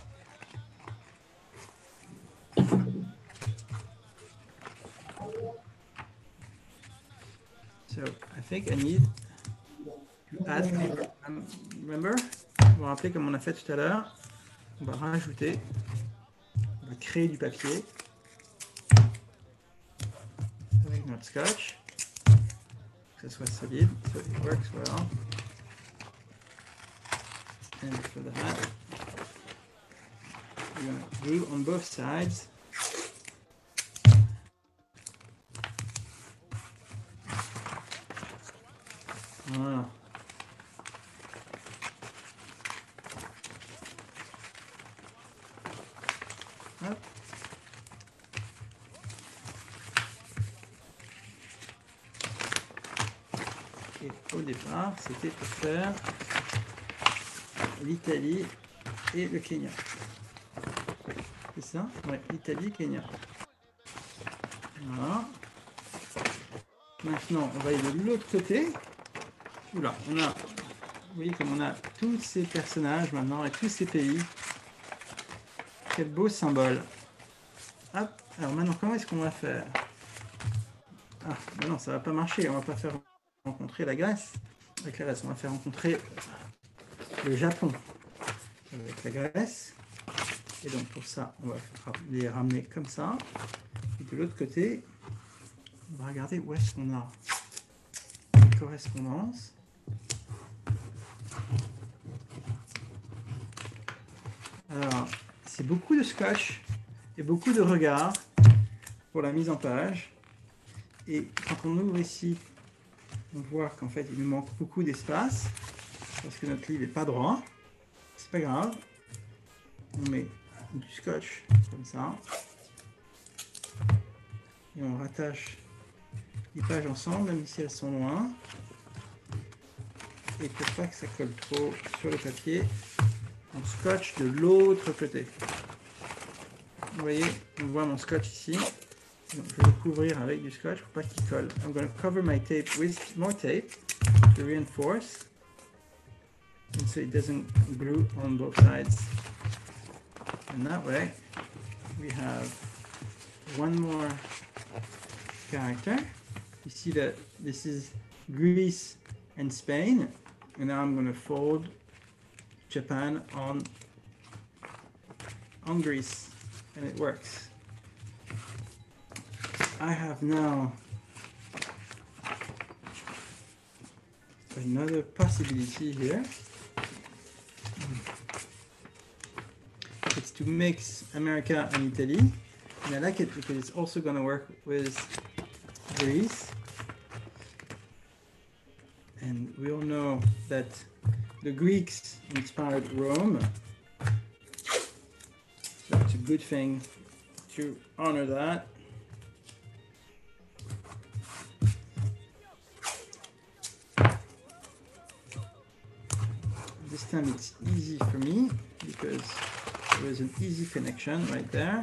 So I think I need to add paper. Um, remember, vous vous rappelez comme on a fait tout à l'heure, on va rajouter, on va créer du papier avec notre scotch, que ce soit solide, so it works well. And for that, we're going to glue on both sides. Voilà. Hop. Et au départ, c'était pour faire l'Italie et le Kenya. C'est ça? Ouais, Italie, Kenya. Voilà. Maintenant, on va aller de l'autre côté. Oula, on a, vous voyez comme on a tous ces personnages maintenant et tous ces pays. Quel beau symbole. Hop, alors maintenant comment est-ce qu'on va faire? Ah, mais non, ça va pas marcher, on va pas faire rencontrer la Grèce avec la Grèce. On va faire rencontrer le Japon avec la Grèce. Et donc pour ça, on va les ramener comme ça. Et de l'autre côté, on va regarder où est-ce qu'on a une correspondance. Alors, c'est beaucoup de scotch et beaucoup de regards pour la mise en page. Et quand on ouvre ici, on voit qu'en fait, il nous manque beaucoup d'espace parce que notre livre n'est pas droit. C'est pas grave. On met du scotch comme ça. Et on rattache les pages ensemble, même si elles sont loin. Et pour pas que ça colle trop sur le papier, on scotche de l'autre côté. Vous voyez, on voit mon scotch ici. Donc, je vais le couvrir avec du scotch pour pas qu'il colle. I'm going to cover my tape with more tape to reinforce, and so it doesn't glue on both sides. And that way, we have one more character. You see that this is Greece and Spain, and now I'm going to fold Japan on on Greece, and it works. I have now another possibility here. It's to mix America and Italy, and I like it because it's also going to work with Greece. And we all know that the Greeks inspired Rome, so it's a good thing to honor that. This time it's easy for me because there is an easy connection right there.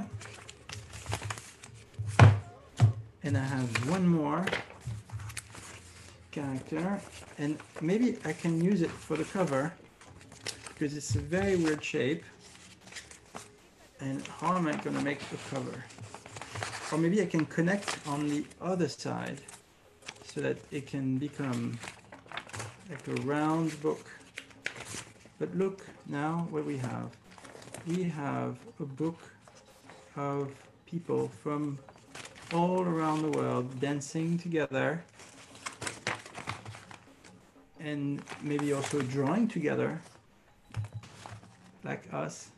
And I have one more character, and maybe I can use it for the cover because it's a very weird shape. And how am I going to make the cover? Or maybe I can connect on the other side so that it can become like a round book. But look now what we have. We have a book of people from all around the world dancing together, and maybe also drawing together like us,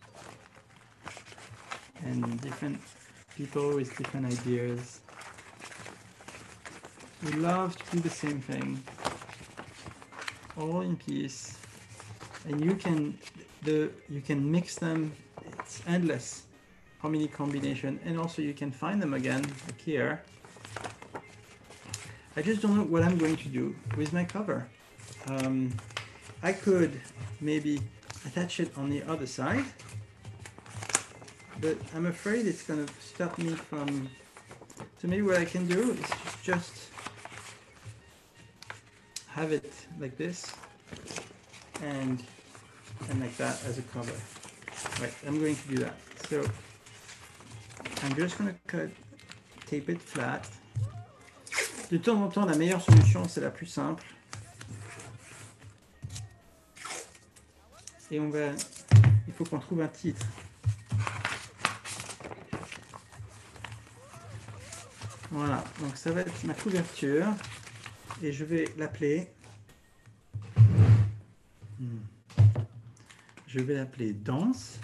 and different people with different ideas. We love to do the same thing, all in peace. And you can the you can mix them. It's endless how many combination, and also you can find them again like here. I just don't know what I'm going to do with my cover. Um, I could maybe attach it on the other side, but I'm afraid it's going to stop me from. So maybe what I can do is just have it like this and and like that as a cover. Right, I'm going to do that. So I'm just going to cut, tape it flat. De temps en temps, la meilleure solution, c'est la plus simple. Et on va, il faut qu'on trouve un titre. Voilà, donc ça va être ma couverture et je vais l'appeler. Hmm. Je vais l'appeler Danse.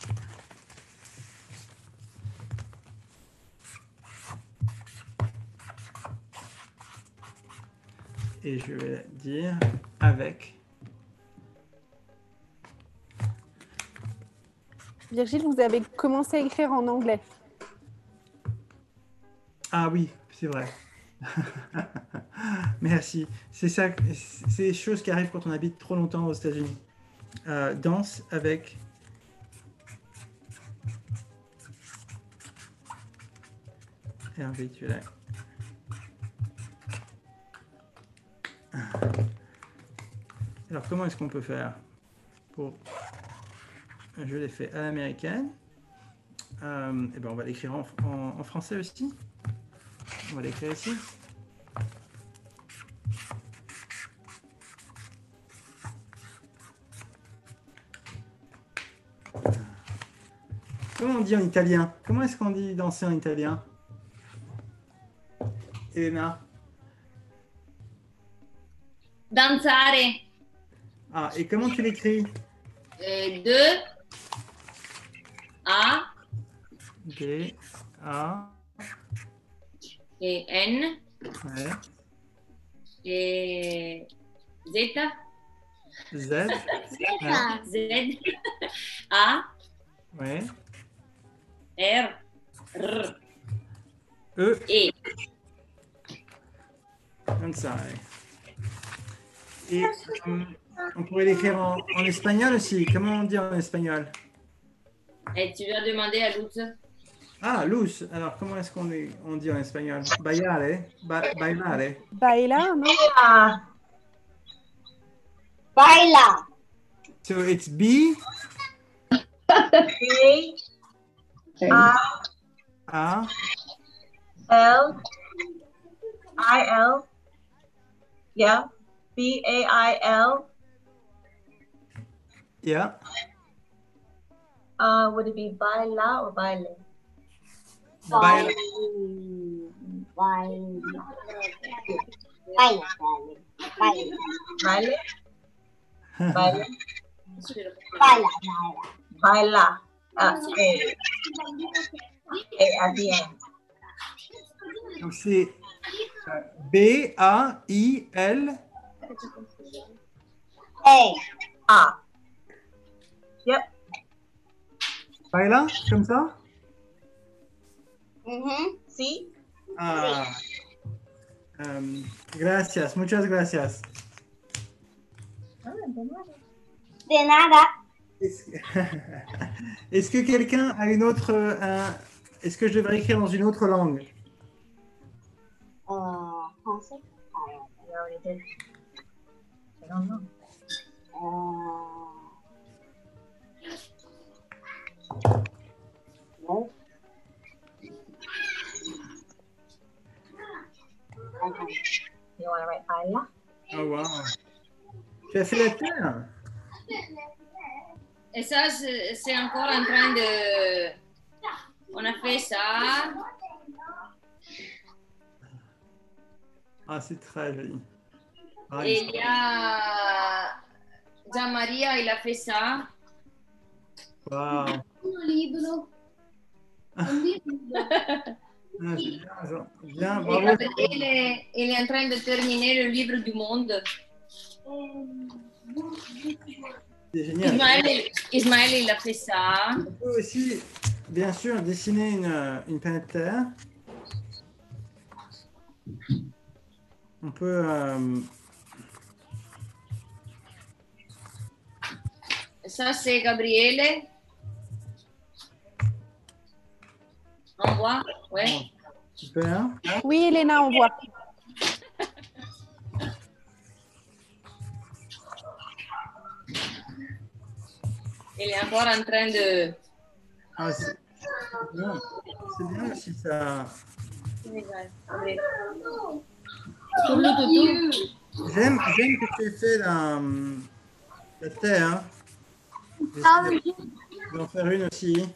Et je vais dire avec. Virgile, vous avez commencé à écrire en anglais. Ah oui, c'est vrai. Merci. C'est ça, c'est des choses qui arrivent quand on habite trop longtemps aux États-Unis. Euh, danse avec. Hervé, tu es là. Alors, comment est-ce qu'on peut faire pour... Je l'ai fait à l'américaine. Euh, et ben, on va l'écrire en, en, en français aussi. On va l'écrire ici. dit en italien? Comment est-ce qu'on dit danser en italien? Elena? Danzare. Ah, et comment tu l'écris? Euh, deux. A. D, A, Et N. ouais. Et Z. Z, Ah. Z. A. ouais. R. R. E, E. comme ça, ouais. Et euh, on pourrait l'écrire en, en espagnol aussi. Comment on dit en espagnol? Et tu vas demander à Lutz. Ah, luz. Alors, comment est-ce qu'on est- on dit en espagnol? Bailar, ba bailar. Baila, non? Baila. So it's B, B I A, L I L. Yeah. B A I L. yeah. Uh, would it be baila or baile? Baila. Baila. Baila. Baila. Baile? Baile? Baila. Baila. Uh, A. A at the end. Donc c'est euh, B, A, I, L. Hey. Ah. Yep. Baila, comme ça? Mhm. See? Ah. Euh, gracias, muchas gracias. De nada. Est-ce que, est-ce que quelqu'un a une autre... euh, un- Est-ce que je devrais écrire dans une autre langue? Euh, français. I already did. I don't know. Euh... Non. You want to write baila? Oh, wow. Tu as fait la terre? Et ça, c'est c'est encore en train de... On a fait ça. Ah, c'est très joli. Ah, Et il y a... Gianmaria, il a fait ça. wow. Un libro. Un libro. Ah, c'est bien, Jean. Bien, Et bravo. il est, il est en train de terminer le livre du monde. C'est génial. Ismaël, Ismaël, il a fait ça. On peut aussi, bien sûr, dessiner une, une planète Terre. On peut... euh, Ça, c'est Gabriele. On voit? Ouais. super. Oui, Elena, on voit. Il est encore en train de... Ah, c'est bien. C'est bien aussi ça. Sur le toutou. J'aime j'aime que tu aies fait la, la Terre. Ah J'essaie oui. d'en faire une aussi.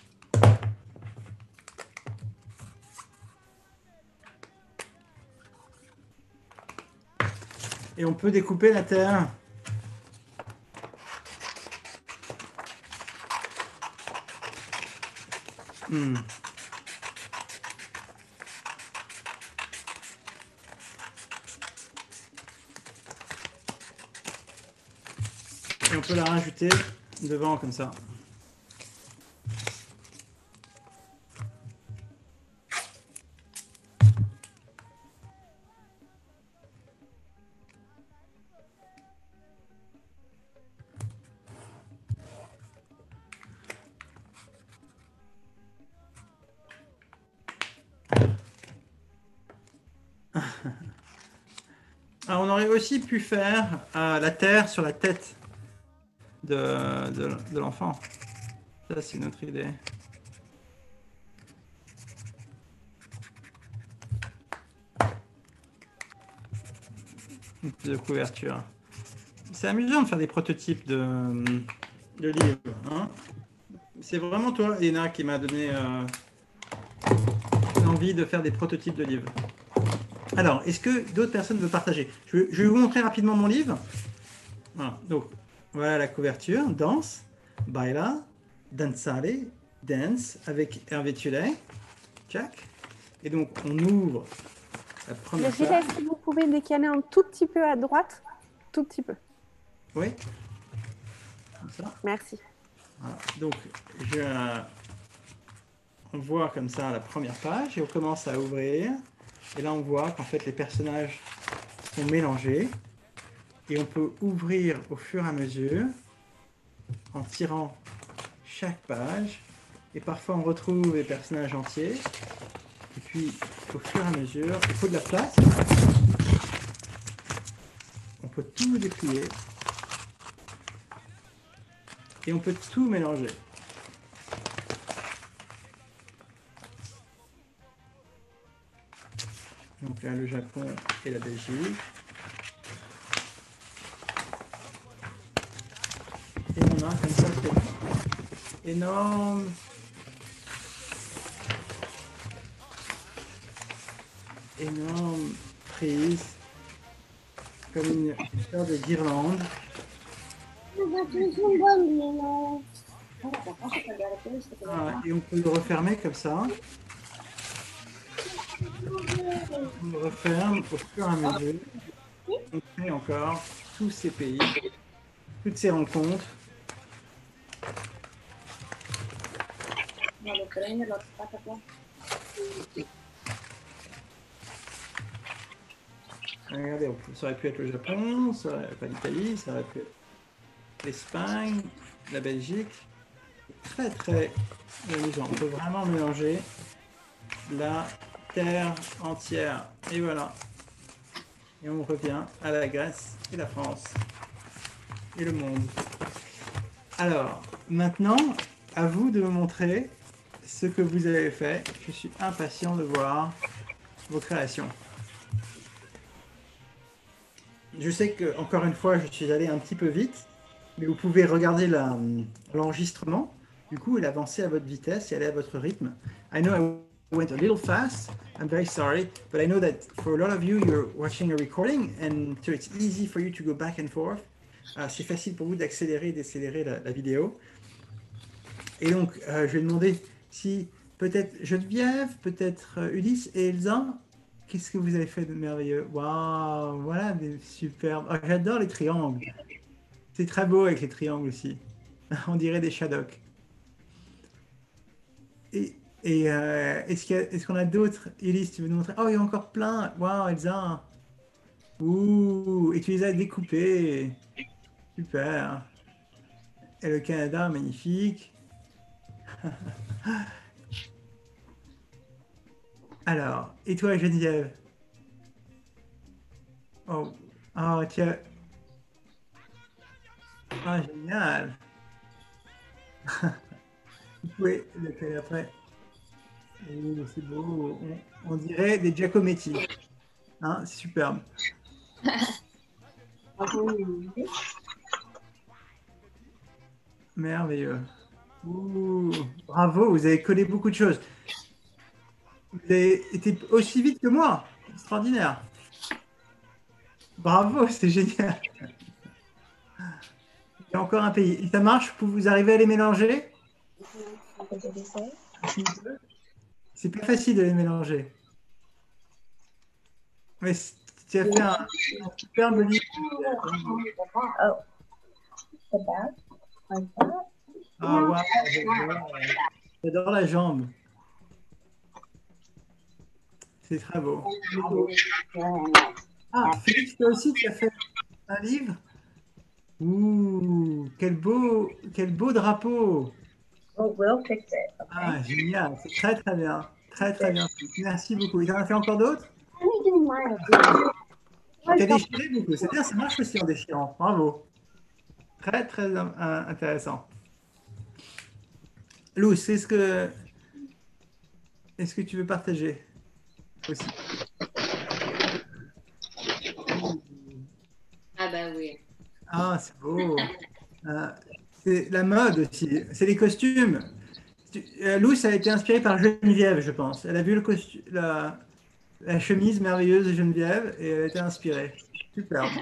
Et on peut découper la Terre. Hmm. Et on peut la rajouter devant comme ça. Ah, on aurait aussi pu faire euh, la terre sur la tête de, de, de l'enfant. Ça, c'est une autre idée. De couverture. C'est amusant de faire des prototypes de, de livres. Hein, c'est vraiment toi, Léna, qui m'a donné euh, l'envie de faire des prototypes de livres. Alors, est-ce que d'autres personnes veulent partager? je, je vais vous montrer rapidement mon livre. Voilà, donc, voilà la couverture. Danse, baila, danzare, dance, avec Hervé Tullet. Jack. Et donc, on ouvre la première Le gilet, page. est-ce que vous pouvez décaler un tout petit peu à droite? Tout petit peu. Oui. Comme ça. Merci. Voilà. Donc, je, on voit comme ça la première page et on commence à ouvrir. Et là, on voit qu'en fait, les personnages sont mélangés. Et on peut ouvrir au fur et à mesure en tirant chaque page. Et parfois, on retrouve les personnages entiers. Et puis, au fur et à mesure, il faut de la place. On peut tout déplier. Et on peut tout mélanger. Donc là, le Japon et la Belgique. Et on a comme ça cette énorme énorme prise, comme une sorte de guirlande. Ah, et on peut le refermer comme ça. On le referme au fur et à mesure. On fait encore tous ces pays, toutes ces rencontres. Regardez, ça aurait pu être le Japon, ça aurait pas l'Italie, ça aurait pu être l'Espagne, la Belgique. Très très amusant. On peut vraiment mélanger la terre entière. Et voilà. Et on revient à la Grèce et la France et le monde. Alors, maintenant, à vous de me montrer ce que vous avez fait. Je suis impatient de voir vos créations. Je sais que, encore une fois, je suis allé un petit peu vite, mais vous pouvez regarder l'enregistrement, du coup, et l'avancer à votre vitesse et aller à votre rythme. I know I went a little fast, I'm very sorry, but I know that for a lot of you, you're watching a recording, and so it's easy for you to go back and forth. Uh, c'est facile pour vous d'accélérer et décélérer la, la vidéo. Et donc, euh, je vais demander si peut-être Geneviève, peut-être euh, Ulysse et Elsa, qu'est-ce que vous avez fait de merveilleux? Waouh, voilà des superbes. Oh, j'adore les triangles. C'est très beau avec les triangles aussi. On dirait des Shadocks. Et, et euh, est-ce qu'il y a, est-ce qu'on a d'autres? Ulysse, tu veux nous montrer? Oh, il y a encore plein. Waouh, Elsa. Ouh, et tu les as découpés. Super. Et le Canada, magnifique. Alors, et toi, Geneviève? Oh, oh, tiens. Ah, génial. Vous pouvez le faire après. Oh, c'est beau. On, on dirait des Giacometti. Hein, c'est superbe. Merveilleux. Ouh, bravo, vous avez collé beaucoup de choses. Vous avez été aussi vite que moi. Extraordinaire. Bravo, c'est génial. Il y a encore un pays. Et ça marche? Vous arrivez à les mélanger? C'est pas facile de les mélanger. Mais tu as fait un, un superbe livre. Ah, wow, j'adore la jambe. C'est très beau. Ah, Félix, toi aussi, tu as fait un livre? Ouh, quel beau, quel beau drapeau. Ah, génial, c'est très très bien. Très très bien. Merci beaucoup. Il en a fait encore d'autres? Tu as déchiré beaucoup. C'est bien, ça marche aussi en déchirant. Bravo. Très très euh, intéressant. Lou, c'est ce que est-ce que tu veux partager aussi? Ah ben oui. Ah, c'est beau. Euh, c'est la mode aussi. C'est les costumes. tu- euh, Louis a été inspirée par Geneviève, je pense. Elle a vu le costu- la, la chemise merveilleuse de Geneviève et elle a été inspirée. Superbe.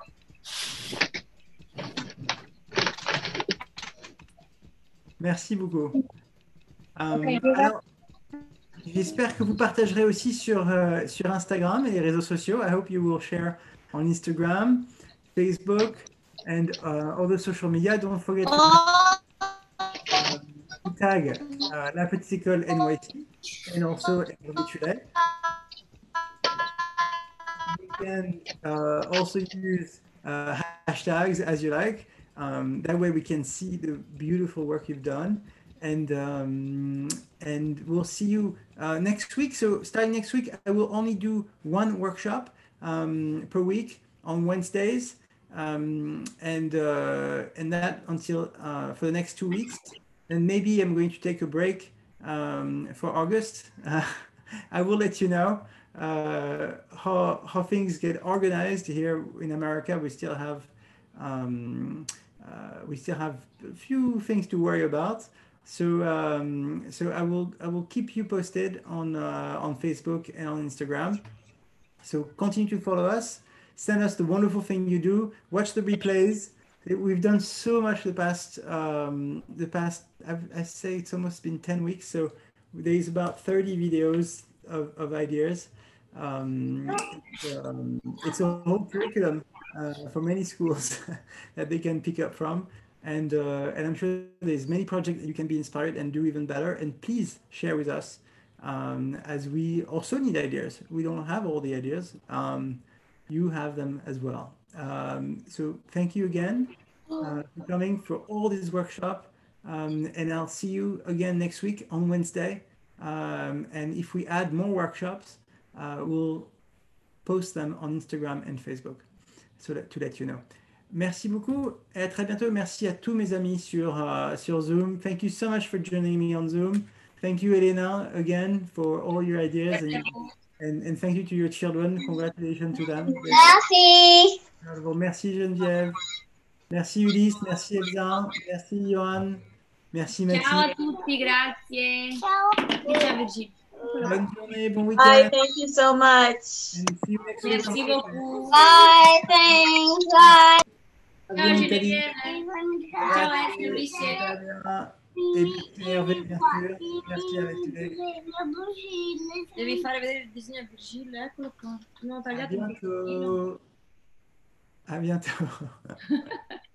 Merci beaucoup. Euh, alors, j'espère que vous partagerez aussi sur, euh, sur Instagram et les réseaux sociaux. I hope you will share on Instagram, Facebook, and uh, other social media. Don't forget to tag, uh, to tag uh, La Petite École N Y C and also Hervé Tulet. You can uh, also use uh, hashtags as you like. Um, that way we can see the beautiful work you've done. And um, and we'll see you uh, next week. So starting next week, I will only do one workshop um, per week on Wednesdays, um, and uh, and that until uh, for the next two weeks. And maybe I'm going to take a break um, for August. Uh, I will let you know uh, how how things get organized here in America. We still have um, uh, we still have a few things to worry about. So um, so I will I will keep you posted on uh, on Facebook and on Instagram. So continue to follow us. Send us the wonderful thing you do. Watch the replays. We've done so much the past um, the past. I've, I say it's almost been ten weeks. So there's about thirty videos of, of ideas. Um, it's, um, it's a whole curriculum uh, for many schools that they can pick up from. And, uh, and I'm sure there's many projects that you can be inspired and do even better. And please share with us um, as we also need ideas. We don't have all the ideas. Um, you have them as well. Um, so thank you again uh, for coming for all this workshop. Um, and I'll see you again next week on Wednesday. Um, and if we add more workshops, uh, we'll post them on Instagram and Facebook so that, to let you know. Merci beaucoup et à très bientôt. Merci à tous mes amis sur, uh, sur Zoom. Thank you so much for joining me on Zoom. Thank you, Elena, again for all your ideas and, and, and thank you to your children. Congratulations to them. Merci. Merci Geneviève. Merci Ulysse. Merci Elsa. Merci Johan. Merci Ciao Mathilde. a tutti, grazie. Ciao. Ciao Virginie. Bonne journée, bon Bye, week-end. thank you so much. And see you next week. Merci beaucoup. Bye. Thanks. Bye. À Ciao bientôt, Italie. Geneviève. Ciao Esther, Ulisse. Et Hervé, bien sûr. Merci avec tous. Devi fare vedere il disegno a Virgilio, eccolo qua. Non ho À tagliato un pochettino. bientôt. À bientôt.